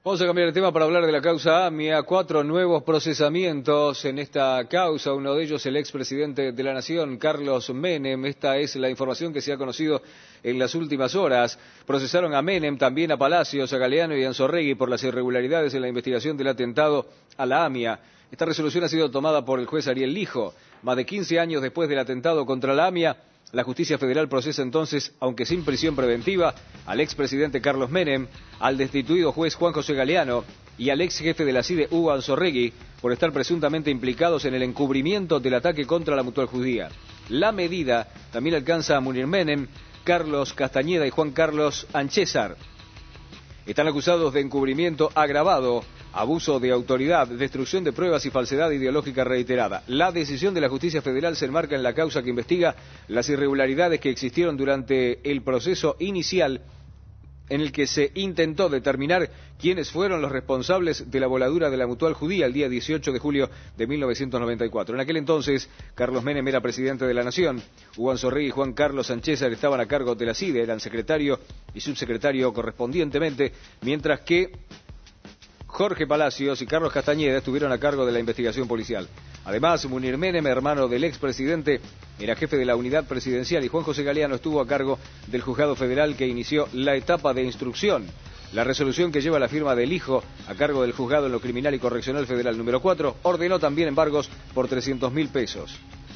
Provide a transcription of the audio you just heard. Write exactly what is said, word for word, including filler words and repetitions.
Vamos a cambiar de tema para hablar de la causa AMIA. Cuatro nuevos procesamientos en esta causa, uno de ellos el expresidente de la Nación, Carlos Menem. Esta es la información que se ha conocido en las últimas horas. Procesaron a Menem, también a Palacios, a Galeano y a Anzorregui por las irregularidades en la investigación del atentado a la AMIA. Esta resolución ha sido tomada por el juez Ariel Lijo. Más de quince años después del atentado contra la AMIA, la Justicia Federal procesa entonces, aunque sin prisión preventiva, al expresidente Carlos Menem, al destituido juez Juan José Galeano y al ex jefe de la CIDE Hugo Anzorregui por estar presuntamente implicados en el encubrimiento del ataque contra la Mutual Judía. La medida también alcanza a Munir Menem, Carlos Castañeda y Juan Carlos Anchezar. Están acusados de encubrimiento agravado, abuso de autoridad, destrucción de pruebas y falsedad ideológica reiterada. La decisión de la Justicia Federal se enmarca en la causa que investiga las irregularidades que existieron durante el proceso inicial en el que se intentó determinar quiénes fueron los responsables de la voladura de la Mutual Judía el día dieciocho de julio de mil novecientos noventa y cuatro. En aquel entonces, Carlos Menem era presidente de la Nación, Hugo Anzorregui y Juan Carlos Anchezar estaban a cargo de la CIDE, eran secretario y subsecretario correspondientemente, mientras que Jorge Palacios y Carlos Castañeda estuvieron a cargo de la investigación policial. Además, Munir Menem, hermano del expresidente, era jefe de la unidad presidencial y Juan José Galeano estuvo a cargo del juzgado federal que inició la etapa de instrucción. La resolución que lleva la firma del hijo a cargo del juzgado en lo criminal y correccional federal número cuatro ordenó también embargos por trescientos mil pesos.